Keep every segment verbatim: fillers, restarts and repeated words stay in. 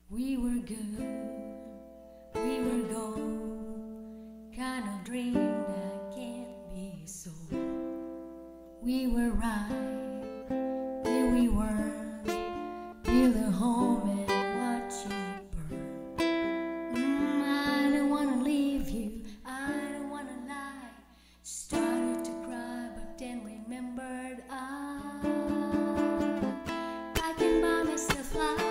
We were good, we were gold, kind of dream that can't be sold. We were right, here we were, build a home and watch it burn. Mm, I don't wanna leave you, I don't wanna lie. Started to cry, but then remembered I, I can buy myself flowers.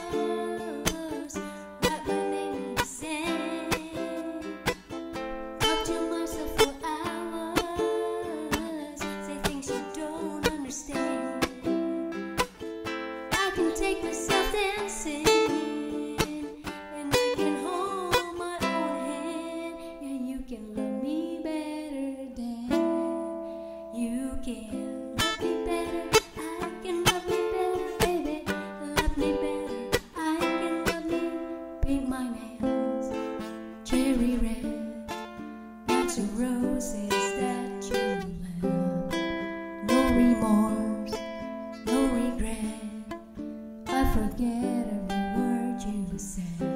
Take myself dancing, and I can hold my own hand. Yeah, you can love me better than you can love me better. I can love me better, baby. Love me better. I can love me. Paint my nails cherry red. Lots of roses that you left. No remorse, no regret. I forget every word you said.